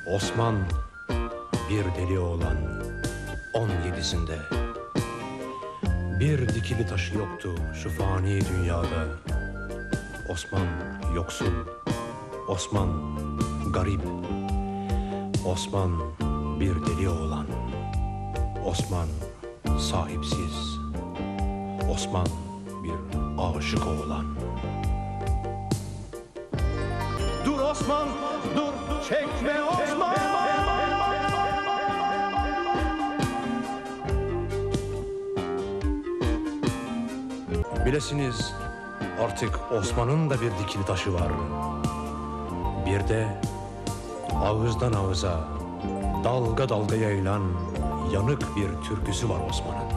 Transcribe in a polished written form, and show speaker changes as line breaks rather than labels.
Osman bir deli oğlan 17'sinde. Bir dikili taşı yoktu şu fani dünyada. Osman yoksul, Osman garip, Osman bir deli oğlan, Osman sahipsiz, Osman bir aşık oğlan. Dur Osman, dur, çekme Osman. Bilesiniz artık Osman'ın da bir dikili taşı var. Bir de ağızdan ağıza, dalga dalga yayılan yanık bir türküsü var Osman'ın.